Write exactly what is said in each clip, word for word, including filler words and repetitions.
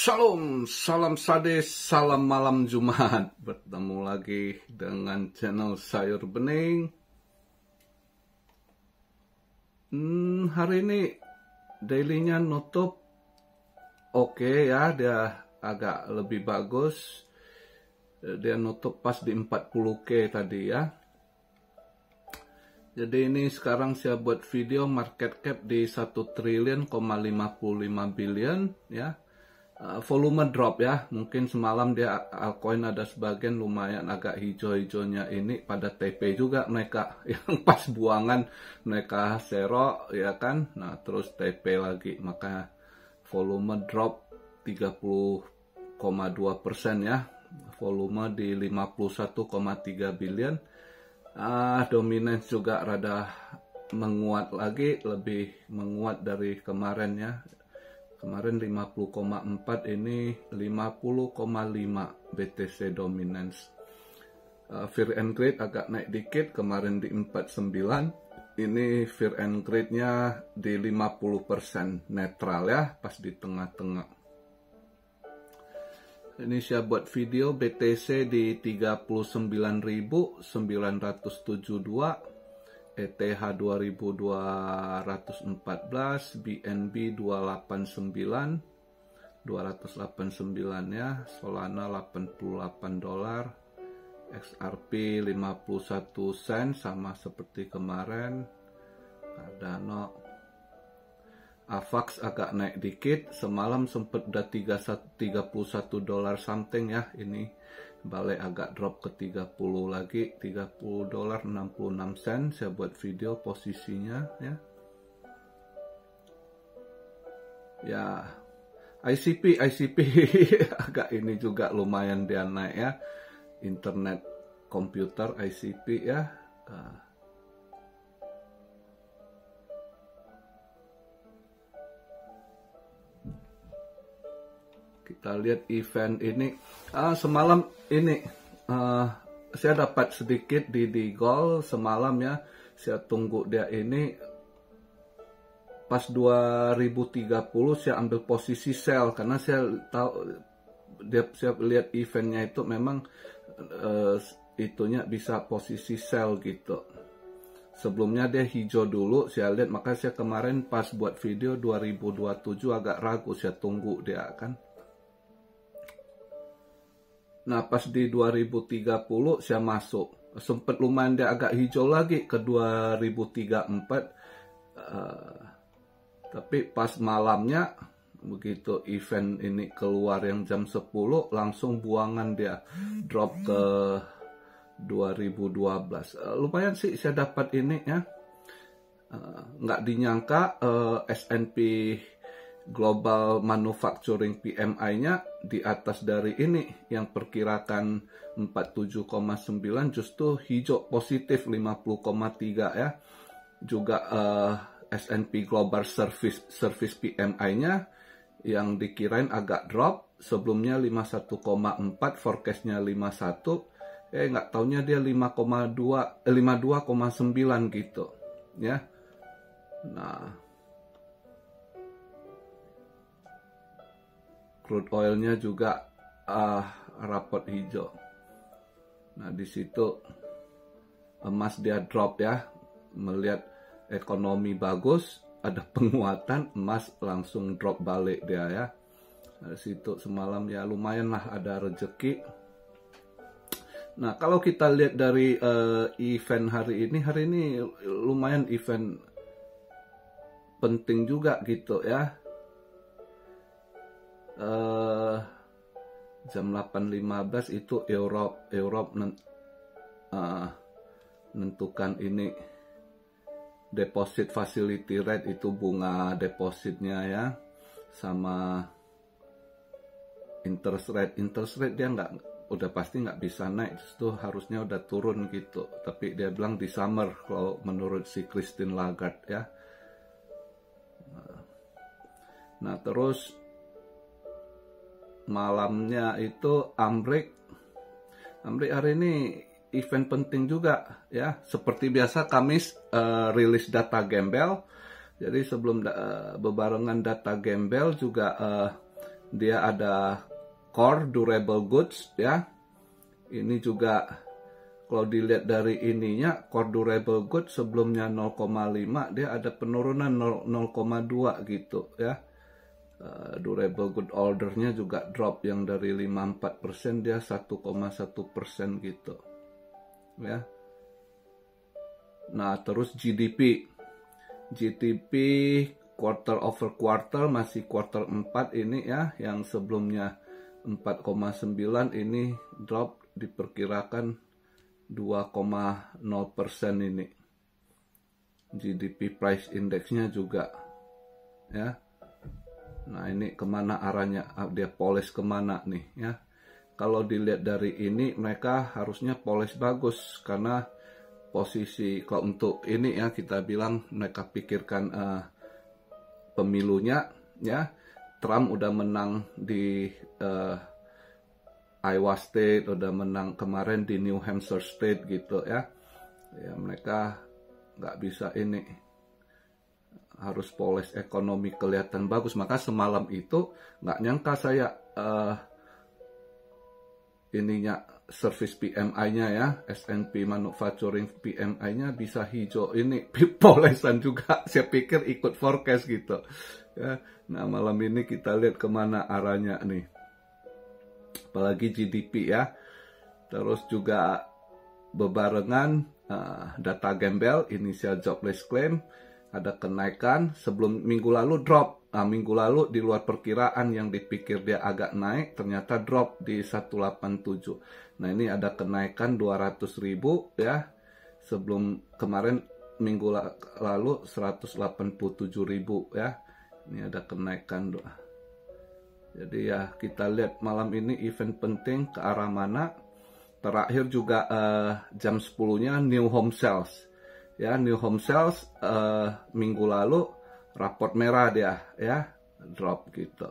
Shalom, salam sadis, salam malam Jumat. Bertemu lagi dengan channel Sayur Bening. Hmm, hari ini dailynya nutup oke ya, dia agak lebih bagus. Dia nutup pas di empat puluh K tadi ya. Jadi ini sekarang saya buat video market cap di satu triliun lima puluh lima billion ya. Uh, volume drop ya, mungkin semalam dia altcoin ada sebagian lumayan agak hijau-hijaunya ini pada T P juga mereka yang pas buangan mereka zero ya kan, nah terus T P lagi, maka volume drop tiga puluh koma dua persen ya, volume di lima puluh satu koma tiga billion. Ah, dominance juga rada menguat lagi, lebih menguat dari kemarin ya. Kemarin lima puluh koma empat, ini lima puluh koma lima B T C dominance. Uh, fear and greed agak naik dikit, kemarin di empat puluh sembilan. Ini fear and greed-nya di lima puluh persen, netral ya, pas di tengah-tengah. Ini saya buat video B T C di tiga puluh sembilan ribu sembilan ratus tujuh puluh dua. E T H dua ribu dua ratus empat belas, B N B dua ratus delapan puluh sembilan, dua ratus delapan puluh sembilan ya, Solana delapan puluh delapan dolar, X R P lima puluh satu sen sama seperti kemarin, Cardano, Avax agak naik dikit, semalam sempat udah tiga puluh satu dolar something ya, ini balik agak drop ke tiga puluh lagi, tiga puluh dolar enam puluh enam sen. Saya buat video posisinya ya. Ya, I C P I C P agak ini juga lumayan dia naik ya. Internet komputer I C P ya. Uh, Kita lihat event ini. Ah, semalam ini uh, saya dapat sedikit di di gold semalam ya. Saya tunggu dia ini pas dua ribu tiga puluh saya ambil posisi sell karena saya tahu dia, saya lihat eventnya itu memang uh, itunya bisa posisi sell gitu. Sebelumnya dia hijau dulu saya lihat, maka saya kemarin pas buat video dua ribu dua puluh tujuh agak ragu, saya tunggu dia kan. Nah pas di dua ribu tiga puluh saya masuk, sempat lumayan dia agak hijau lagi ke dua ribu tiga puluh empat, uh, tapi pas malamnya begitu event ini keluar yang jam sepuluh langsung buangan dia drop ke dua ribu dua belas. Uh, lumayan sih saya dapat ini ya, uh, nggak dinyangka uh, S and P Global Manufacturing P M I-nya di atas dari ini yang perkirakan empat puluh tujuh koma sembilan, justru hijau positif lima puluh koma tiga ya. Juga uh, S and P Global Service Service P M I-nya yang dikirain agak drop, sebelumnya lima puluh satu koma empat, forecast-nya lima puluh satu, eh nggak taunya dia lima koma dua, eh, lima puluh dua koma sembilan gitu ya. Nah, crude oilnya juga uh, rapot hijau. Nah di situ emas dia drop ya, melihat ekonomi bagus, ada penguatan, emas langsung drop balik dia ya. Nah, di situ semalam ya lumayan lah ada rezeki. Nah kalau kita lihat dari uh, event hari ini, hari ini lumayan event penting juga gitu ya. Uh, jam delapan lima belas itu Europe Europe nen, uh, menentukan ini deposit facility rate, itu bunga depositnya ya, sama interest rate. Interest rate dia nggak, udah pasti nggak bisa naik, itu harusnya udah turun gitu, tapi dia bilang di summer kalau menurut si Christine Lagarde ya. Nah terus malamnya itu Amrik. Amrik hari ini event penting juga ya. Seperti biasa Kamis uh, rilis data gembel. Jadi sebelum uh, bebarengan data gembel juga uh, dia ada core durable goods ya. Ini juga kalau dilihat dari ininya, core durable goods sebelumnya nol koma lima, dia ada penurunan nol koma dua gitu ya. Uh, durable good ordernya juga drop, yang dari lima koma empat persen dia satu koma satu persen gitu ya. Nah terus G D P, G D P quarter over quarter masih quarter empat ini ya, yang sebelumnya empat koma sembilan, ini drop diperkirakan dua koma nol persen ini. G D P price indexnya juga ya. Nah ini kemana arahnya, dia poles kemana nih ya. Kalau dilihat dari ini mereka harusnya poles bagus, karena posisi kalau untuk ini ya kita bilang mereka pikirkan uh, pemilunya ya. Trump udah menang di uh, Iowa State, udah menang kemarin di New Hampshire State gitu ya. Ya mereka nggak bisa ini, harus poles ekonomi kelihatan bagus. Maka semalam itu nggak nyangka saya uh, ininya service P M I-nya ya, S and P manufacturing P M I-nya bisa hijau ini, polesan juga. Saya pikir ikut forecast gitu ya. Nah malam ini kita lihat kemana arahnya nih, apalagi G D P ya. Terus juga bebarengan uh, data gembel, initial jobless claim ada kenaikan. Sebelum minggu lalu drop, nah, minggu lalu di luar perkiraan, yang dipikir dia agak naik ternyata drop di seratus delapan puluh tujuh. Nah ini ada kenaikan dua ratus ribu ya, sebelum kemarin minggu lalu seratus delapan puluh tujuh ribu ya. Ini ada kenaikan doa. Jadi ya kita lihat malam ini event penting ke arah mana. Terakhir juga uh, jam sepuluh-nya new home sales. Ya, new home sales uh, minggu lalu raport merah dia ya, drop gitu.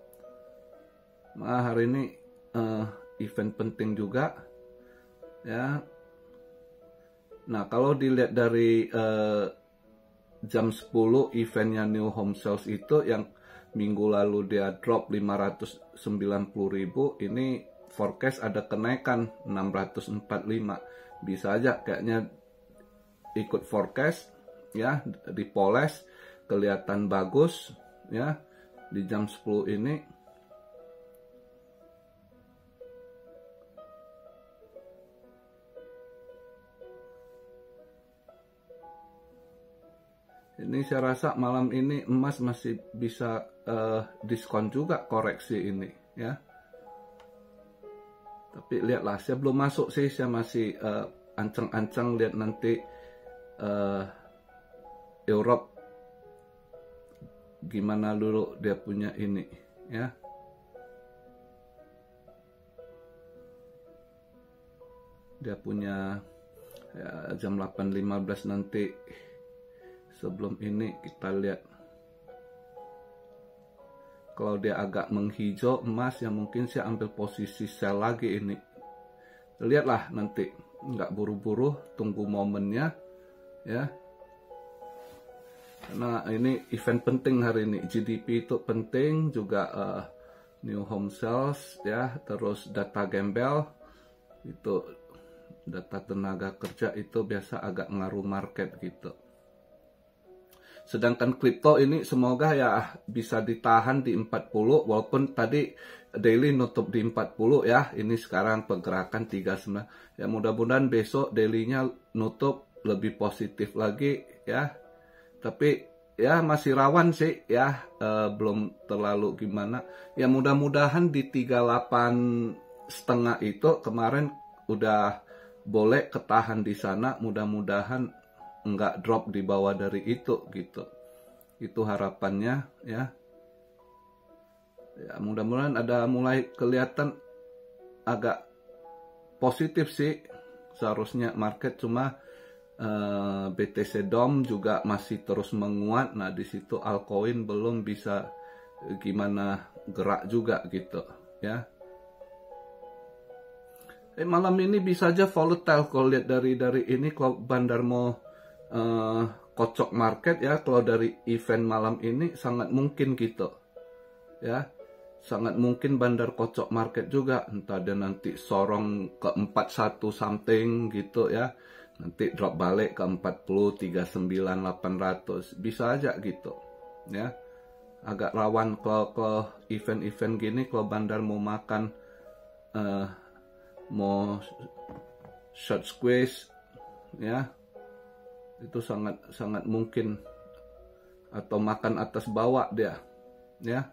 Nah hari ini uh, event penting juga ya. Nah kalau dilihat dari uh, jam sepuluh eventnya new home sales itu, yang minggu lalu dia drop lima ratus sembilan puluh ribu, ini forecast ada kenaikan enam ratus empat puluh lima. Bisa aja kayaknya ikut forecast ya, dipoles kelihatan bagus ya di jam sepuluh ini. Ini saya rasa malam ini emas masih bisa uh, diskon juga, koreksi ini ya. Tapi lihatlah, saya belum masuk sih, saya masih uh, ancang-ancang lihat nanti uh, Europe gimana dulu dia punya ini ya. Dia punya ya, jam delapan lima belas nanti. Sebelum ini kita lihat, kalau dia agak menghijau emas, ya mungkin saya ambil posisi sell lagi ini. Lihatlah nanti, nggak buru-buru, tunggu momennya ya. Karena ini event penting hari ini, G D P itu penting juga, uh, new home sales ya, terus data gembel itu, data tenaga kerja itu biasa agak ngaruh market gitu. Sedangkan kripto ini semoga ya bisa ditahan di empat puluh, walaupun tadi daily nutup di empat puluh ya. Ini sekarang pergerakan tiga puluh sembilan. Ya mudah-mudahan besok dailynya nutup lebih positif lagi ya. Tapi ya masih rawan sih ya, e, belum terlalu gimana. Ya mudah-mudahan di tiga puluh delapan setengah itu kemarin udah boleh ketahan di sana, mudah-mudahan nggak drop di bawah dari itu gitu. Itu harapannya ya. Ya mudah-mudahan ada mulai kelihatan agak positif sih seharusnya market, cuma uh, B T C D O M juga masih terus menguat. Nah di situ altcoin belum bisa gimana gerak juga gitu ya. Eh, malam ini bisa aja volatile kalau lihat dari dari ini, kalau bandar mau Uh, kocok market ya. Kalau dari event malam ini sangat mungkin gitu ya, sangat mungkin bandar kocok market juga, entah dia nanti sorong ke empat puluh satu something gitu ya, nanti drop balik ke empat puluh, tiga puluh sembilan, delapan ratus, bisa aja gitu ya. Agak rawan kalau ke event-event gini, kalau bandar mau makan uh, mau short squeeze ya, itu sangat sangat mungkin, atau makan atas bawah dia ya.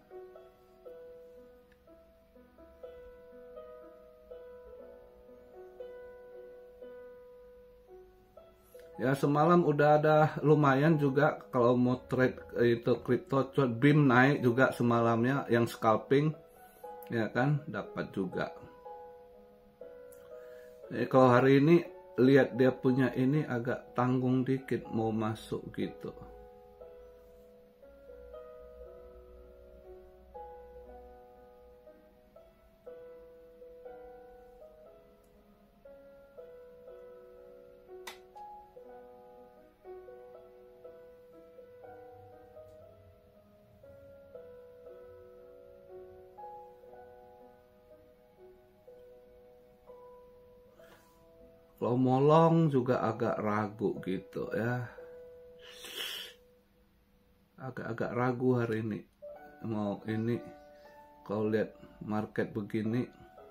Ya, semalam udah ada lumayan juga kalau mau trade itu crypto, B I M naik juga semalamnya, yang scalping ya kan dapat juga. Eh, kalau hari ini lihat dia punya ini agak tanggung dikit mau masuk gitu. Kalau molong juga agak ragu gitu ya. Agak-agak ragu hari ini. Mau ini, kalau lihat market begini.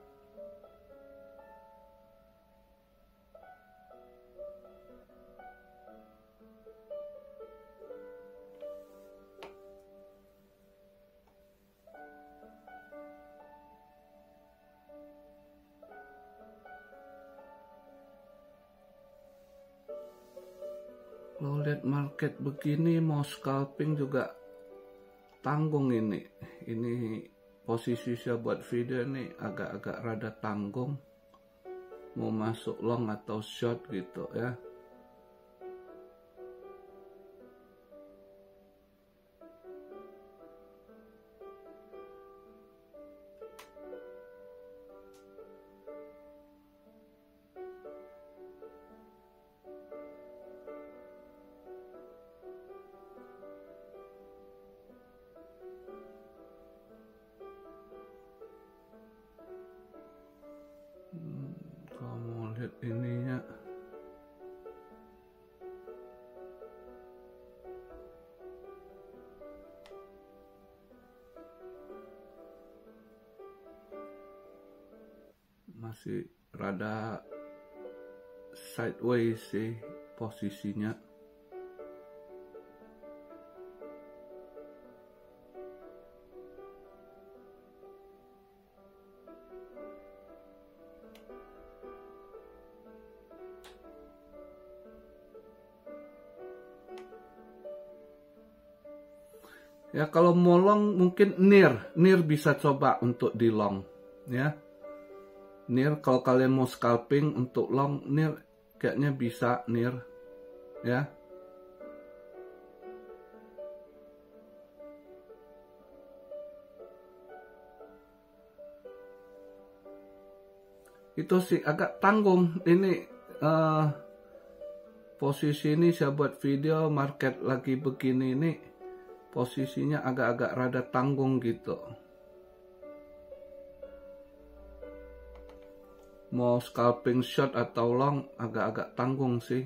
Kalau lihat market begini mau scalping juga tanggung ini. Ini posisi saya buat video ini agak-agak rada tanggung. Mau masuk long atau short gitu ya. Hmm, kalau mau lihat ininya, masih rada sideways sih posisinya. Ya kalau mau long mungkin near, near bisa coba untuk di long ya. Near kalau kalian mau scalping untuk long, near kayaknya bisa near ya. Itu sih agak tanggung ini, uh, posisi ini saya buat video market lagi begini ini. Posisinya agak-agak rada tanggung gitu. Mau scalping short atau long agak-agak tanggung sih.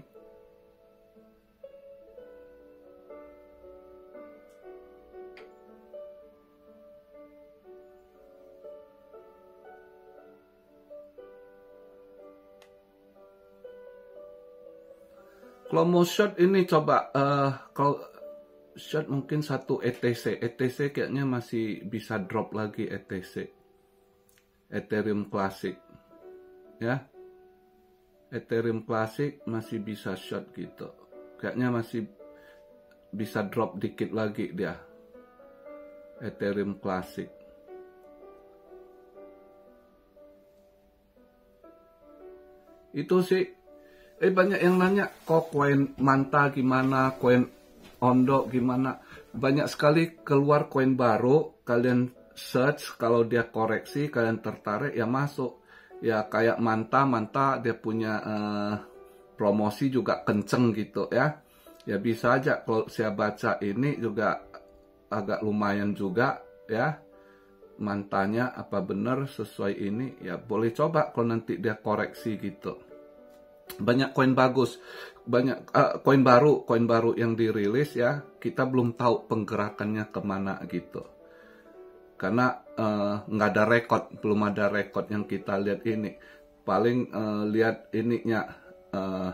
Kalau mau short ini coba uh, kalau short mungkin satu E T C. E T C kayaknya masih bisa drop lagi E T C. Ethereum Classic. Ya. Ethereum Classic masih bisa short gitu. Kayaknya masih bisa drop dikit lagi dia. Ethereum Classic. Itu sih. Eh banyak yang nanya kok koin Manta gimana, koin Ondo gimana, banyak sekali keluar koin baru, kalian search, kalau dia koreksi kalian tertarik ya masuk. Ya kayak Manta, Manta dia punya uh, promosi juga kenceng gitu ya. Ya bisa aja, kalau saya baca ini juga agak lumayan juga ya. mantanya apa benar sesuai ini, ya boleh coba kalau nanti dia koreksi gitu. Banyak koin bagus, banyak uh, koin baru, koin baru yang dirilis ya, kita belum tahu penggerakannya kemana gitu. Karena nggak uh, ada rekod, belum ada rekod yang kita lihat ini. Paling uh, lihat ininya, uh,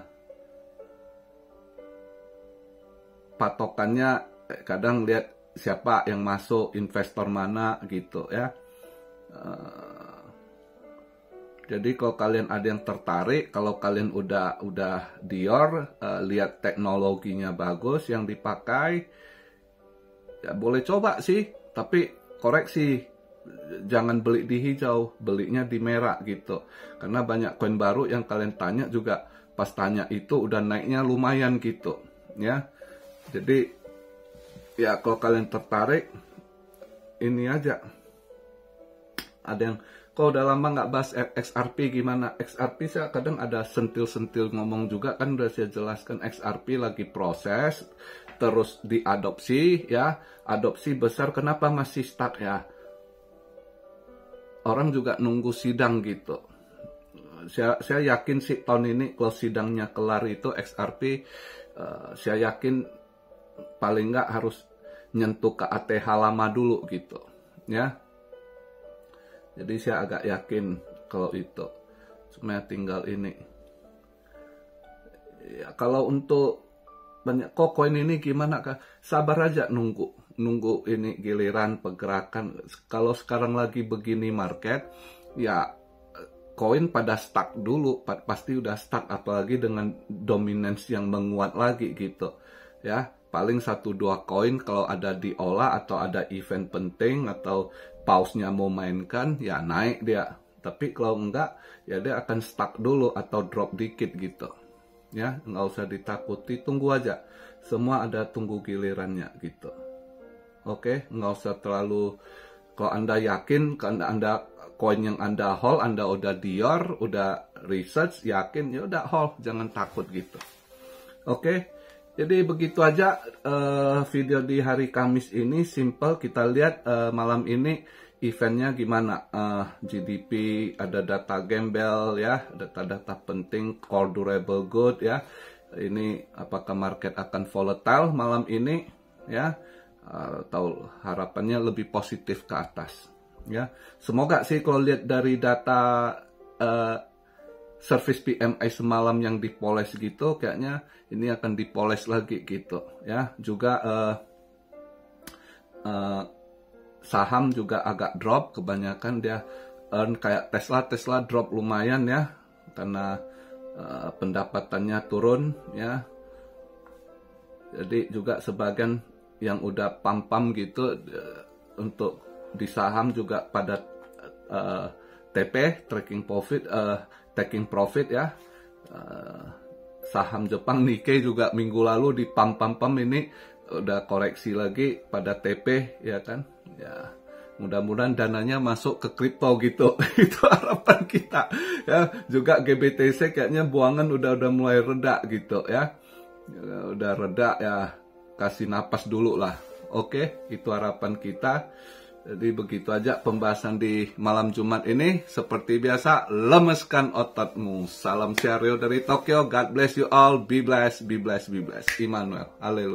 patokannya, kadang lihat siapa yang masuk, investor mana gitu ya. Uh, Jadi kalau kalian ada yang tertarik, kalau kalian udah udah Dior, uh, lihat teknologinya bagus yang dipakai, ya boleh coba sih. Tapi koreksi, jangan beli di hijau, belinya di merah gitu. Karena banyak koin baru yang kalian tanya juga, pas tanya itu udah naiknya lumayan gitu, ya. Jadi ya kalau kalian tertarik, ini aja. Ada yang kalau udah lama nggak bahas X R P gimana? X R P saya kadang ada sentil-sentil ngomong juga, kan udah saya jelaskan. X R P lagi proses, terus diadopsi ya, adopsi besar. Kenapa masih stuck ya? Orang juga nunggu sidang gitu. Saya, saya yakin sih tahun ini kalau sidangnya kelar itu X R P, uh, saya yakin paling nggak harus nyentuh ke A T H lama dulu gitu, ya. Jadi saya agak yakin kalau itu. Cuma tinggal ini. Ya, kalau untuk banyak kok koin ini gimana kah? Sabar aja nunggu. Nunggu ini giliran pergerakan. Kalau sekarang lagi begini market, ya koin pada stuck dulu. Pasti udah stuck, apalagi dengan dominance yang menguat lagi gitu. Ya, paling satu dua koin kalau ada diolah atau ada event penting atau pausnya mau mainkan, ya naik dia. Tapi kalau enggak, ya dia akan stuck dulu atau drop dikit gitu. Ya, nggak usah ditakuti, tunggu aja. Semua ada tunggu gilirannya gitu. Oke, nggak usah terlalu. Kalau Anda yakin, kalau Anda koin yang Anda hold, Anda udah Dior, udah research, yakin, ya udah hold, jangan takut gitu. Oke. Jadi begitu aja uh, video di hari Kamis ini, simple. Kita lihat uh, malam ini eventnya gimana. uh, G D P, ada data gembel ya, data-data penting, core durable good ya. Ini apakah market akan volatile malam ini ya, uh, tahu harapannya lebih positif ke atas ya. Semoga sih kalau lihat dari data uh, service P M I semalam yang dipoles gitu, kayaknya ini akan dipoles lagi gitu ya. Juga uh, uh, saham juga agak drop, kebanyakan dia earn kayak Tesla, Tesla drop lumayan ya, karena uh, pendapatannya turun ya. Jadi juga sebagian yang udah pam-pam gitu uh, untuk di saham juga pada uh, T P, tracking profit, uh, taking profit ya. Uh, saham Jepang Nikkei juga minggu lalu di pam-pam-pam, ini udah koreksi lagi pada T P ya kan. Ya, mudah-mudahan dananya masuk ke kripto gitu. Itu harapan kita ya. Juga G B T C kayaknya buangan udah udah mulai reda gitu ya. Ya udah reda ya, kasih napas dulu lah. Oke, itu harapan kita. Jadi begitu aja pembahasan di malam Jumat ini. Seperti biasa, lemeskan ototmu. Salam Syario dari Tokyo. God bless you all. Be blessed, be blessed, be blessed. Immanuel. Haleluya.